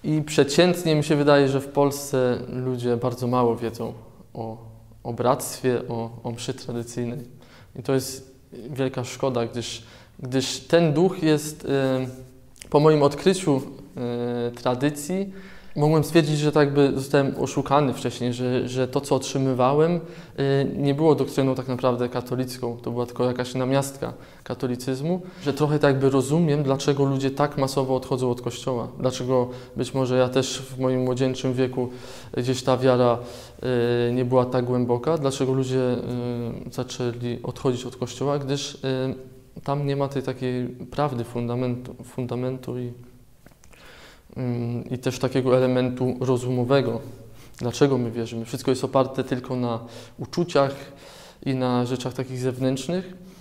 I przeciętnie mi się wydaje, że w Polsce ludzie bardzo mało wiedzą o bractwie, o mszy tradycyjnej. I to jest wielka szkoda, gdyż ten duch jest, po moim odkryciu tradycji, mogłem stwierdzić, że tak jakby zostałem oszukany wcześniej, że to, co otrzymywałem, nie było doktryną tak naprawdę katolicką, to była tylko jakaś namiastka katolicyzmu, że trochę tak jakby rozumiem, dlaczego ludzie tak masowo odchodzą od Kościoła, dlaczego być może ja też w moim młodzieńczym wieku gdzieś ta wiara nie była tak głęboka, dlaczego ludzie zaczęli odchodzić od Kościoła, gdyż tam nie ma tej takiej prawdy, fundamentu i też takiego elementu rozumowego. Dlaczego my wierzymy? Wszystko jest oparte tylko na uczuciach i na rzeczach takich zewnętrznych.